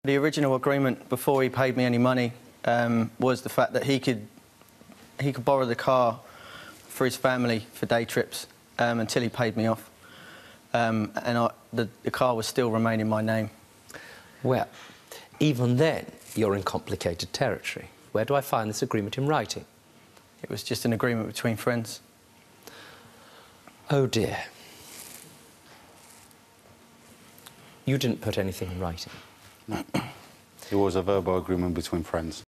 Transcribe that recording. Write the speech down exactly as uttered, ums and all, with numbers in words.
The original agreement before he paid me any money um, was the fact that he could he could borrow the car for his family for day trips um, until he paid me off, um, and I, the, the car was still remain in my name. Well, even then, you're in complicated territory. Where do I find this agreement in writing? It was just an agreement between friends. Oh dear. You didn't put anything in writing? No. It was a verbal agreement between friends.